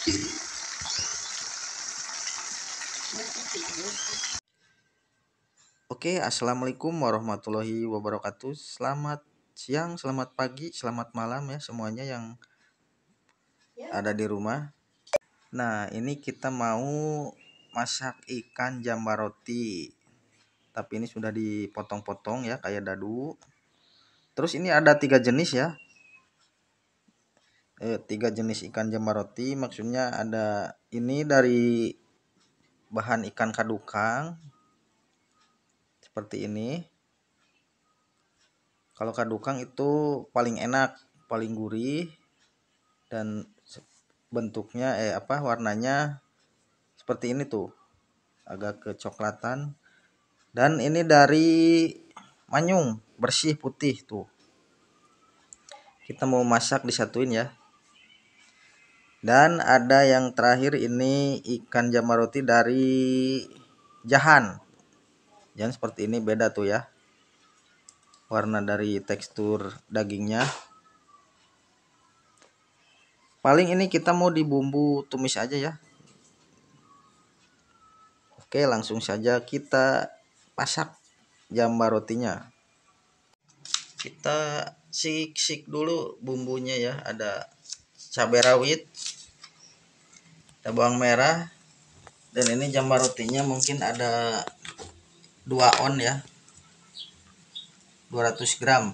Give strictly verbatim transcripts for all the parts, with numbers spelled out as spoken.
Oke, assalamualaikum warahmatullahi wabarakatuh. Selamat siang, selamat pagi, selamat malam ya semuanya yang ada di rumah. Nah, ini kita mau masak ikan jambal roti. Tapi ini sudah dipotong-potong ya kayak dadu. Terus ini ada tiga jenis ya. Eh, tiga jenis ikan jambal roti. Maksudnya ada ini dari bahan ikan kadukang seperti ini. Kalau kadukang itu paling enak, paling gurih dan bentuknya eh apa warnanya seperti ini tuh, agak kecoklatan. Dan ini dari manyung bersih putih tuh. Kita mau masak disatuin ya. Dan ada yang terakhir ini ikan jambal roti dari Jahan. Jangan seperti ini beda tuh ya. Warna dari tekstur dagingnya. Paling ini kita mau di bumbu tumis aja ya. Oke, langsung saja kita masak jambal rotinya. Kita sik-sik dulu bumbunya ya. Ada cabai rawit, ada bawang merah, dan ini jambal rotinya mungkin ada dua on ya, dua ratus gram.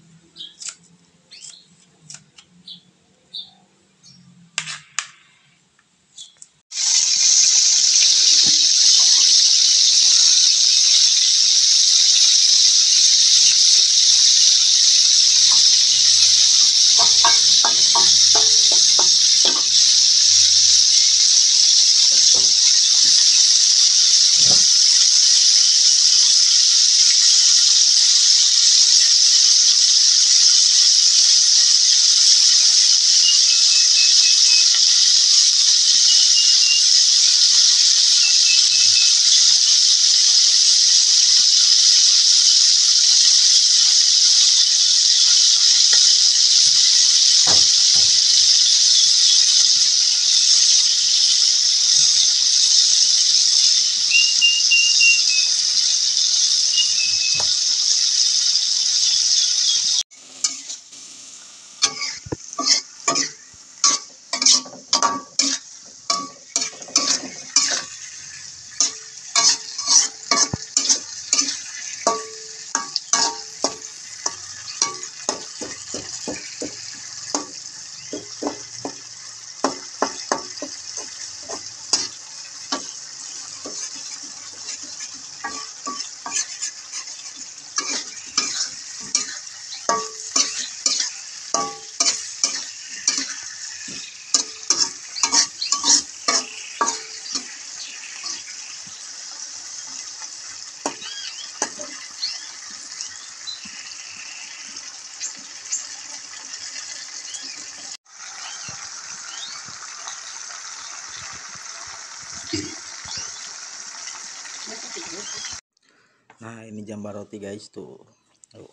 Nah, ini jambal roti guys tuh. Tuh,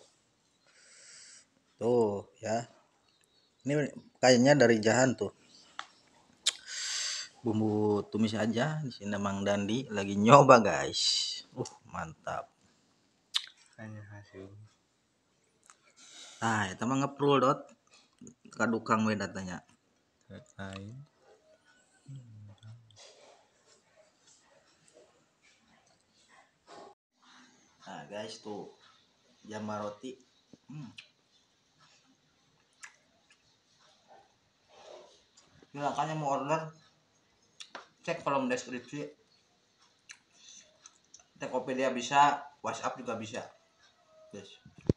tuh ya. Ini kayaknya dari Jahan tuh. Bumbu tumis aja. Di sini Mang Dandi lagi nyoba guys. Uh, mantap. Hanya hasil. Nah, itu mah ngeprul dot. Kadukang we datanya. Lain. Nah, guys tuh jambal roti. Hmm. Silakan yang mau order cek kolom deskripsi. Tokopedia bisa, WhatsApp juga bisa. Guys.